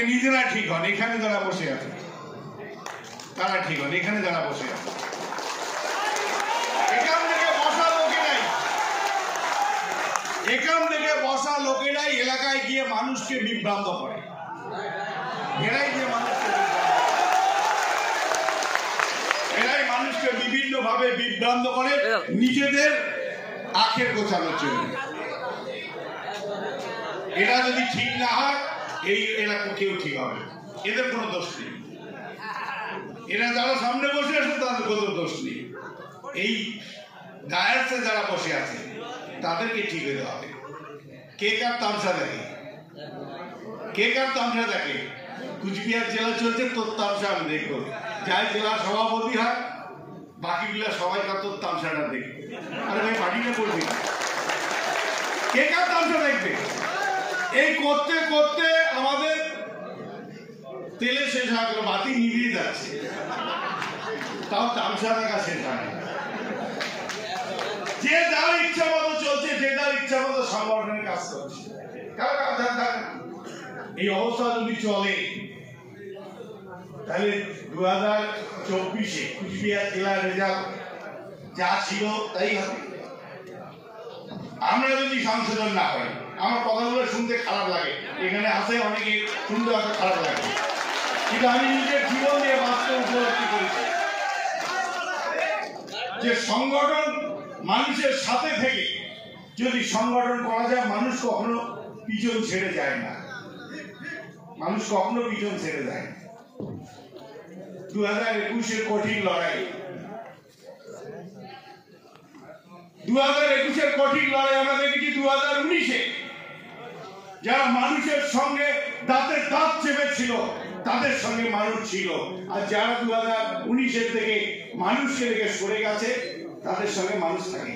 আগে নিজেরা ঠিক হন। এখানে যারা বসে আছে তারা ঠিক হন। এখানে যারা বসে আছে, এখান থেকে বসা লোকেরাই এলাকায় গিয়ে মানুষকে বিভ্রান্ত করে। এরাই মানুষকে বিভিন্ন ভাবে বিভ্রান্ত করে নিজেদের আখের গোছানোর জন্য। এরা যদি ঠিক না হয় এই এলাকা কেউ ঠিক হবে, এদের কোনো দোষ নেই। এরা যারা সামনে বসে আছে তাদের কোনো দোষ নেই। এই ডায়াসে যারা বসে আছে তাদেরকে ঠিক হতে হবে। কে কার তামসা দেখে, কে কার তামসা দেখে? কুচবিহার জেলা চলছে, তোর তামসা আমি দেখবো। যাই জেলা সভাপতি হয় বাকিগুলা সবাই কার তোর তামসাটা দেখবে। আরে ভাই পার্টিটা করবি, কে কার তামসা দেখবে? এই করতে করতে আমাদের তেলে শেষ হয়ে গেল, বাতি নিভিয়ে যাচ্ছে, তাও তামসা দেখা শেষ হয়। যে যার ইচ্ছা মতো চলছে, যে যার ইচ্ছা মতো সংগঠনের কাজ করছে। এই অবস্থা যদি চলে তাহলে 2024-এ কুচবিহার জেলার রেজাল্ট যা ছিল তাই হবে। আমরা যদি সংশোধন না করি, আমার কথাগুলো শুনতে খারাপ লাগে, এখানে আসে অনেকে শুনতে হয়তো খারাপ লাগে, কিন্তু আমি নিজের জীবন দিয়ে বাস্তব উপলব্ধি করেছি যে সংগঠন মানুষের সাথে থেকে যদি সংগঠন করা যায়, মানুষ কখনো পিছন ছেড়ে যায় না। মানুষ কখনো পিছন ছেড়ে যায় না। 2021-এর কঠিন লড়াই, 2021-এর কঠিন লড়াই আমরা দেখেছি। 2019-এ যারা মানুষের সঙ্গে দাঁতের দাঁত চেপেছিল তাদের সঙ্গে মানুষ ছিল, আর যারা 2019-এর থেকে মানুষকে রেখে সরে গেছে তাদের সঙ্গে মানুষ থাকে।